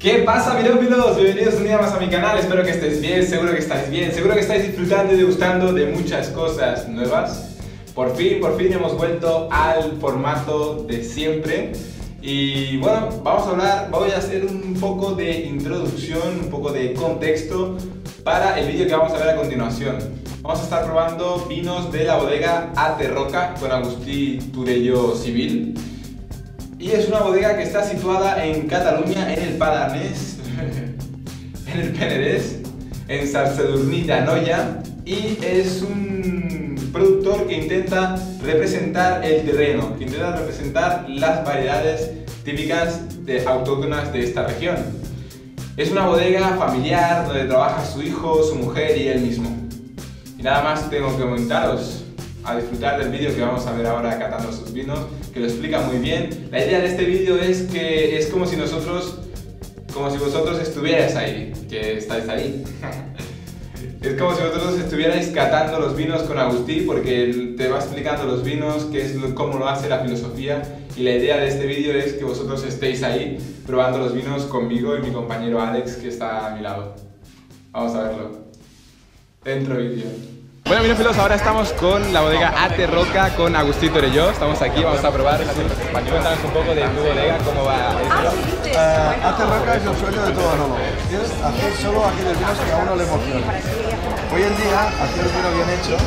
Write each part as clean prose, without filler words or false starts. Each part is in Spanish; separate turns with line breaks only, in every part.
¿Qué pasa, pirófilos? Bienvenidos un día más a mi canal, espero que estéis bien, seguro que estáis bien, seguro que estáis disfrutando y degustando de muchas cosas nuevas. Por fin hemos vuelto al formato de siempre. Y bueno, voy a hacer un poco de introducción, un poco de contexto para el vídeo que vamos a ver a continuación. Vamos a estar probando vinos de la bodega Aterroca con Agustí Turello Civil. Y es una bodega que está situada en Cataluña, en el Paranés, en el Penedès, en Sant Sadurní d'Anoia, y es un productor que intenta representar el terreno, que intenta representar las variedades típicas autóctonas de esta región. Es una bodega familiar donde trabaja su hijo, su mujer y él mismo. Y nada más tengo que comentaros a disfrutar del vídeo que vamos a ver ahora catando sus vinos, que lo explica muy bien. La idea de este vídeo es que es como si vosotros estuvierais ahí, que estáis ahí. Es como si vosotros estuvierais catando los vinos con Agustí, porque él te va explicando los vinos, cómo lo hace, la filosofía, y la idea de este vídeo es que vosotros estéis ahí probando los vinos conmigo y mi compañero Alex, que está a mi lado. Vamos a verlo. Dentro vídeo. Bueno, pirófilos, ahora estamos con la bodega Aterroca con Agustí Turello. Estamos aquí, vamos a probar. Cuéntanos un poco de tu bodega, cómo va esto.
Aterroca es el sueño de todo enólogo. Es hacer solo aquellos vinos que a uno le emocionan. Hoy en día, hacer un vino bien hecho,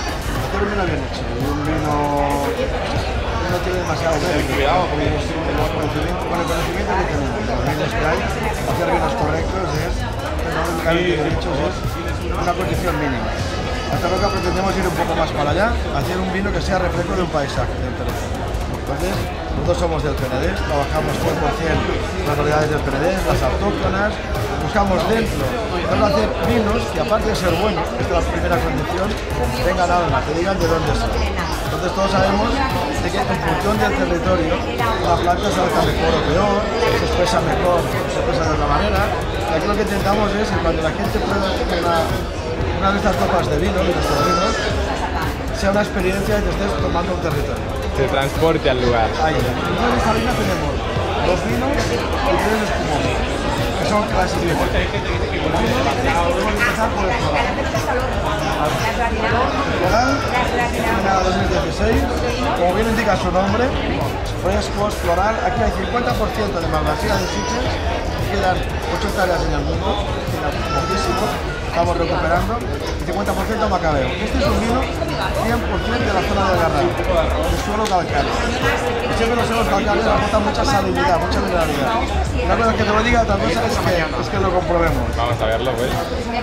y un vino que no tiene demasiado mérito, con el conocimiento que tenemos, los vinos que hay, hacer vinos correctos es, una condición mínima. Aterroca pretendemos ir un poco más para allá, hacer un vino que sea reflejo de un paisaje del territorio. Entonces, nosotros somos del Penedès, trabajamos 100% las variedades del Penedès, las autóctonas, buscamos dentro de hacer vinos que, aparte de ser buenos, esta es la primera condición, tengan alma, que digan de dónde son. Entonces todos sabemos de que en función del territorio la planta se alza mejor o peor, se expresa mejor, se expresa de otra manera. Y aquí lo que intentamos es que cuando la gente prueba una de estas copas de vino, de nuestros vinos, sea una experiencia que estés tomando un territorio.
Se transporte al lugar.
Ahí. Entonces en esta línea tenemos dos vinos y tres espumosos, que son clasificados. Podemos empezar por el floral. Floral, 2016, como bien indica su nombre, frescos, floral. Aquí hay 50% de Malvasía de Sitges, quedan 8 hectáreas en el mundo, quedan poquísimo. Estamos recuperando, y 50% macabeo. Este es un vino 100% de la zona del Garraf, de suelo calcáreo. Y siempre los suelos calcáreos aportan mucha salinidad, mucha mineralidad. Una cosa que te lo diga, otra cosa es que lo comprobemos.
Vamos a verlo, pues.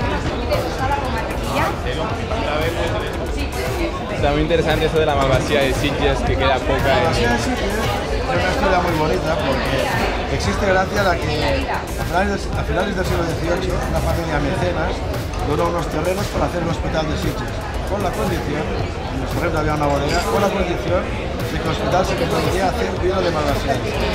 Está muy interesante eso de la Malvasía de Sitges, que queda poca.
La Malvasía de Sitges es una historia muy bonita porque existe gracias a que a finales del siglo XVIII una familia mecenas donó unos terrenos para hacer un hospital de Sitges, con la condición, en los terrenos había una bodega, con la condición de que el hospital se permitía hacer vino de Malvasía.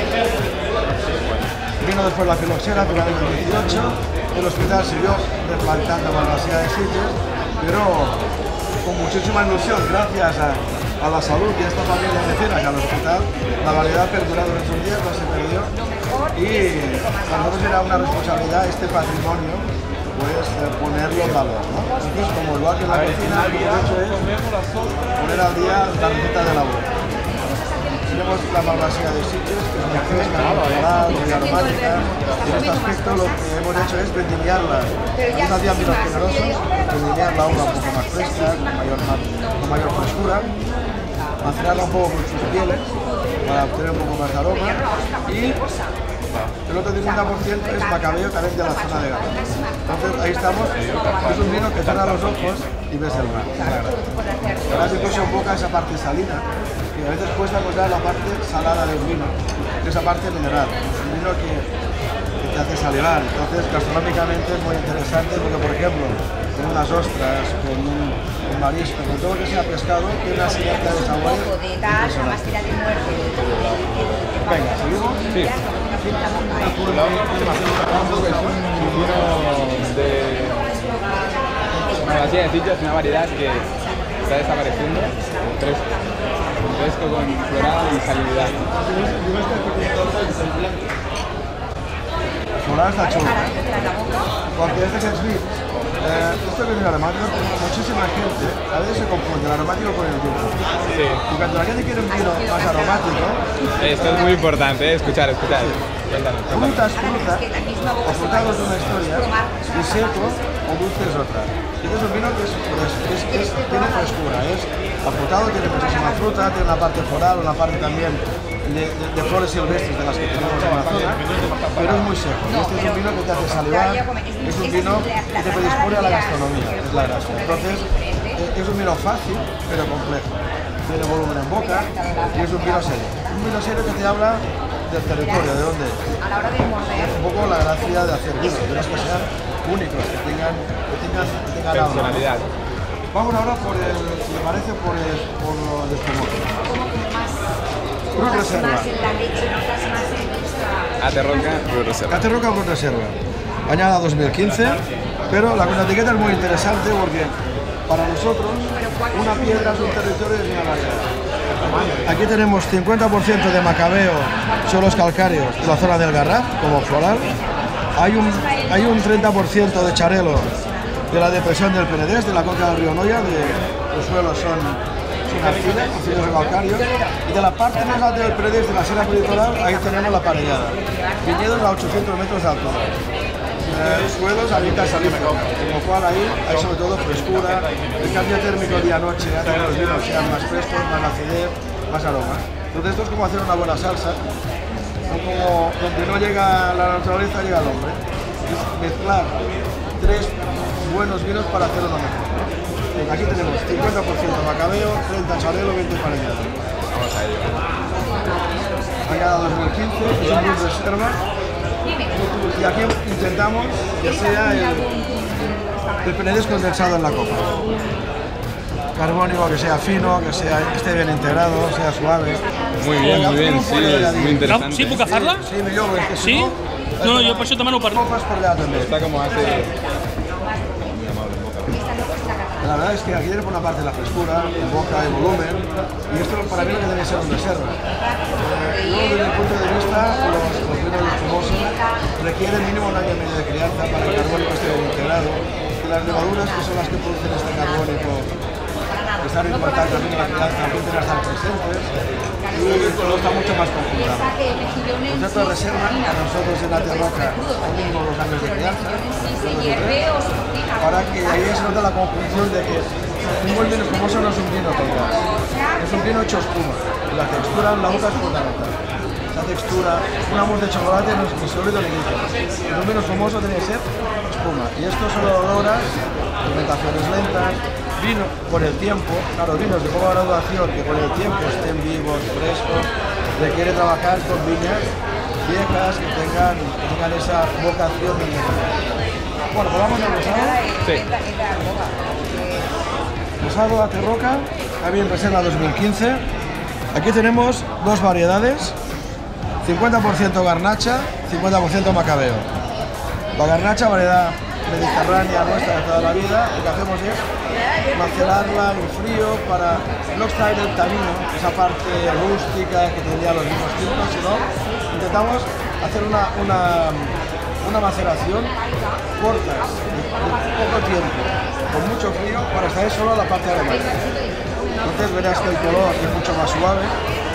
Vino después la filoxera a finales del XVIII, el hospital siguió replantando Malvasía de Sitges, pero con muchísima ilusión, gracias a la salud de esta familia mecenas y al hospital, la variedad ha perdurado en sus días, no se perdió, y para nosotros era una responsabilidad este patrimonio, pues ponerlo en valor, ¿no? Entonces, como igual que en la cocina, lo que hemos hecho es poner al día la receta de la boda. Tenemos la Malvasía de Sitges, que es muy fresca, floral, muy aromática, y en este aspecto lo que hemos hecho es vendimiarla. Nos hacían vinos generosos, vendimiar la uva un poco más fresca, con mayor frescura, macerarla un poco con sus pieles para obtener un poco más de aroma, y el otro 50% es macabeo también de la zona de Garraf. Entonces ahí estamos, es un vino que cierra los ojos y ves el mar. Ahora se toca un poco esa parte salina, y a veces cuesta encontrar la parte salada del vino, esa parte mineral, un vino que te hace salivar. Entonces gastronómicamente es muy interesante porque, por ejemplo, con unas ostras, con un marisco, con todo lo que sea pescado, tiene una sinergia de sabores impresionante. Venga, ¿seguimos? Sí.
Es un vino de Malvasía de Sitges, una variedad que está desapareciendo, fresco con floral y salinidad.
particular está chulo. Porque este que es Beer, esto que es el aromático, muchísima gente a veces se confunde el aromático con el dulce.
Sí.
Y cuando la gente quiere un vino más aromático,
Esto es muy importante, escuchar. Cuéntanos.
fruta es fruta, afrutado es una historia, y seco o dulce es otra. Este es un vino que tiene frescura, es afrutado, tiene muchísima fruta, tiene una parte floral, una parte también de flores silvestres de las que tenemos en la zona, pero es muy seco. Y este es un vino que te hace salivar, es un vino que te predispone a la gastronomía, es la gracia. Entonces, es un vino fácil, pero complejo. Tiene volumen en boca y es un vino serio. Un vino serio que te habla del territorio, de dónde es. Es un poco la gracia de hacer vinos, vinos que sean únicos, que tengan
Personalidad.
algo. Vamos ahora por el, si me parece, por lo de espumoso. Brut Reserva.
Aterroca, Brut Reserva.
Aterroca Brut Reserva. Añada 2015, pero la etiqueta es muy interesante porque para nosotros una piedra es un territorio y una variedad. Aquí tenemos 50% de macabeo, suelos calcáreos de la zona del Garraf, como floral. Hay un 30% de charelo de la depresión del Penedès, de la conca del río Noya, los suelos son arcillos calcáreos, y de la parte más alta del Penedès, de la sierra peritoral, ahí tenemos la parellada. Viñedos a 800 metros de altura. Suelos a mitad salífero, con lo cual ahí hay sobre todo frescura, el cambio térmico día-noche hace que los vinos sean más frescos, más acidez, más aroma. Entonces esto es como hacer una buena salsa, como donde no llega la naturaleza, llega el hombre. Es mezclar tres buenos vinos para hacer uno mejor. Aquí tenemos 50% macabeo, 30 charelo, 20 parellado.
Vamos a ello.
Añada 2015, es un Brut Reserva. Y aquí intentamos que sea el Penedès condensado en la copa. Carbónico, que sea fino, que esté bien integrado, sea suave.
Muy bien, sí, es muy interesante.
Sí, puc agafar-la?
Sí, millor, perquè
Sí?
si
No, jo per això demano per...
copes per allà també.
Está como hace...
La verdad es que aquí tiene por una parte la frescura, en boca, el volumen, y esto para mí lo que tiene que ser un reserva. Luego, desde el punto de vista, los vinos espumosos requieren mínimo un año y medio de crianza para que el carbónico esté bien integrado, y las levaduras, que son las que producen este carbónico, que están en contacto también con la crianza, empiezan a estar presentes, y todo está mucho más conjuntado. El concepto de reserva, para nosotros en Aterroca, hay mínimo 2 años de crianza, para que ahí se nota la conjunción de que un buen vino espumoso no es un vino total, es un vino hecho espuma. La textura en la boca es fundamental. La textura, una mousse de chocolate no es ni sólido ni líquido. Un vino espumoso tiene que ser espuma. Y esto solo lo logras, fermentaciones lentas, vino con el tiempo, claro, vinos de poca graduación que con el tiempo estén vivos, frescos, requiere trabajar con viñas viejas que tengan esa vocación de viejo. Bueno, pues vamos al rosado.
Sí.
Rosado Aterroca, también Reserva 2015. Aquí tenemos dos variedades, 50% garnacha, 50% macabeo. La garnacha, variedad mediterránea nuestra de toda la vida, lo que hacemos es macerarla en frío para no extraer el tanino, esa parte rústica que tendría los vinos tintos, sino intentamos hacer una maceración corta, de poco tiempo, con mucho frío, para extraer solo la parte aromática. Entonces verás que el color es mucho más suave,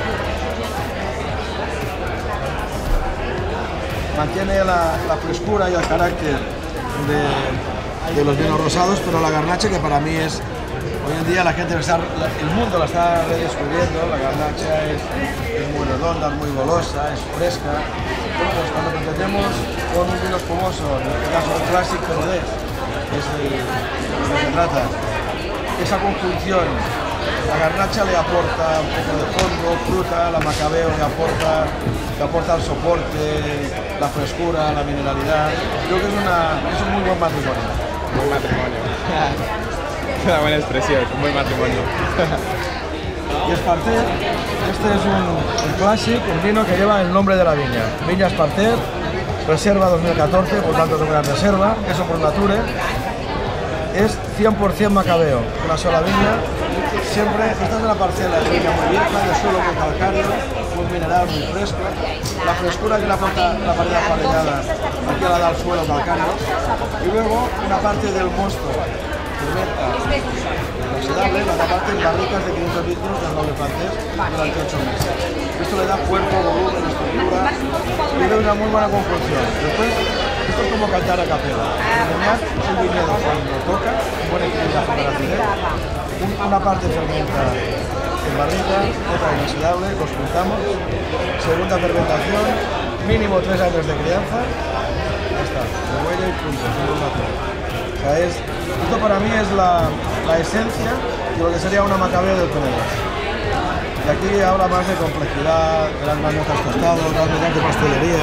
mantiene la frescura y el carácter de los vinos rosados, pero la garnacha, que para mí es, hoy en día la gente, el mundo la está redescubriendo, la garnacha es muy redonda, es muy golosa, es fresca. Bueno, pues cuando pretendemos con un vino espumoso, en este caso el Classic Penedès, es lo que se trata, esa conjunción, la garnacha le aporta un poco de fondo, fruta, la macabeo le aporta el soporte, la frescura, la mineralidad. Creo que es un muy buen matrimonio.
Buen matrimonio. Una buena expresión, un buen matrimonio.
Y Esparter, este es un clásico, un vino que lleva el nombre de la viña. Viña Esparter, Reserva 2014, por tanto es una gran reserva, queso por nature. Es 100% macabeo, una sola viña. Siempre, esta es una parcela de viña muy vieja, de suelo muy calcáreo, muy mineral, muy fresco. La frescura que le aporta la pared aparellada aquí la da al suelo calcáreo. Y luego una parte del mosto, fermenta inoxidable, la otra parte en barricas de 500 litros del noble francés durante 8 meses. Esto le da cuerpo, volumen, estructura y da una muy buena composición. Después, esto es como cantar a capela. Enseñar un viñedo cuando toca, un buen equilibrio con la acidez, una parte fermenta en barrica, otra inoxidable, los juntamos, segunda fermentación, mínimo 3 años de crianza, ya está, se huele y punto, o sea, esto para mí es la esencia de lo que sería una macabea del Penedès. Y aquí habla más de complejidad, grandes notas tostados, grandes notas de pastelería.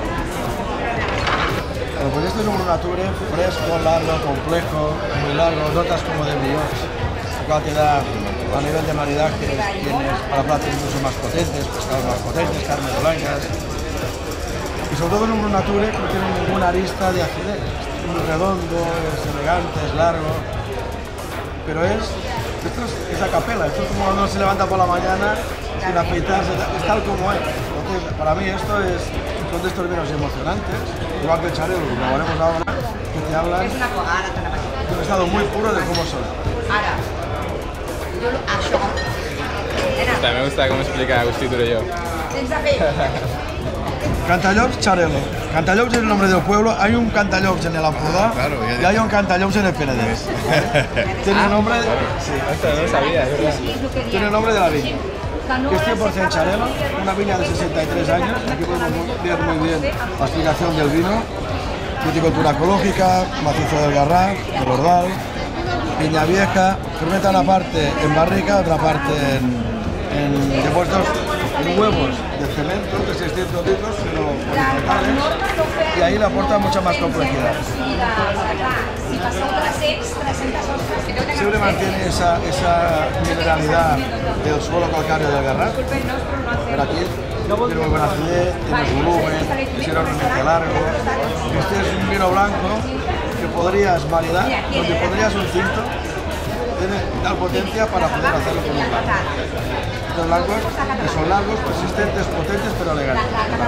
Bueno, pues este es un Brut Nature fresco, largo, complejo, muy largo, notas como de brioche, lo cual te da a nivel de maridaje, tienes para platos incluso más potentes, pescados más potentes, carnes blancas. Y sobre todo en un Brut Nature no tiene ninguna arista de acidez, es muy redondo, es elegante, es largo, pero esto es a capela, esto es como cuando uno se levanta por la mañana sin afeitarse, es tal como es. Entonces, para mí son de estos vinos emocionantes, igual que el Xarel·lo, que probaremos ahora, que te hablan de un estado muy puro de cómo son.
Me gusta cómo explica Agustí Torelló.
Cantallops Xarel·lo. Cantallops es el nombre del pueblo. Hay un Cantallops en el Ampurdà y hay un Cantallops en el Penedès. Tiene el nombre.
Sí, esto no lo sabía, es verdad.
Tiene el nombre de la viña. Que es 100% Xarel·lo, una viña de 63 años. Aquí podemos ver muy bien la explicación del vino. Viticultura ecológica, macizo del Garraf, del Ordal, viña vieja, fermenta una parte en barrica, otra parte en depósitos en huevos de cemento de 600 litros, pero polimetales, y ahí le aporta mucha más complejidad. Siempre mantiene esa mineralidad del suelo calcáreo del Garraf, pero aquí tiene muy buena acidez, tiene volumen, es enormemente largo. Este es un vino blanco que podrías maridar, donde pondrías un tinto, tiene tal potencia para poder hacerlo con un blanco. Los blancos que son largos, persistentes, potentes, pero elegantes.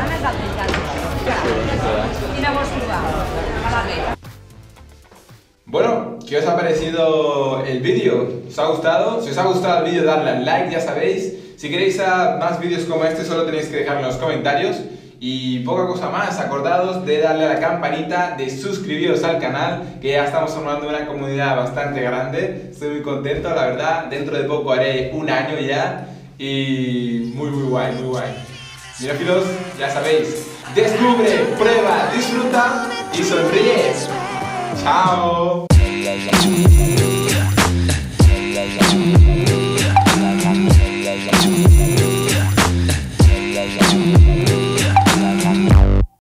Bueno, ¿qué os ha parecido el vídeo? ¿Os ha gustado? Si os ha gustado el vídeo, darle al like, ya sabéis. Si queréis más vídeos como este, solo tenéis que dejarlo en los comentarios. Y poca cosa más, acordados de darle a la campanita, de suscribiros al canal, que ya estamos formando una comunidad bastante grande. Estoy muy contento, la verdad. Dentro de poco haré un año ya. Y muy guay, muy guay. Cinéfilos, ya sabéis, descubre, prueba, disfruta y sonríe. ¡Chao!